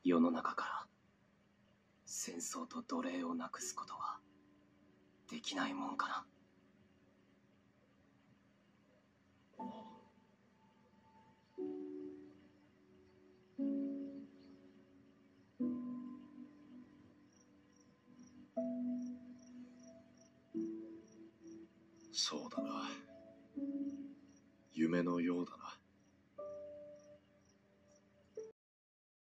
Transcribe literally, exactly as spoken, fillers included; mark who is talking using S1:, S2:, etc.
S1: 世の中から戦争と奴隷をなくすことはできないもんかな。
S2: そうだな。夢のようだな。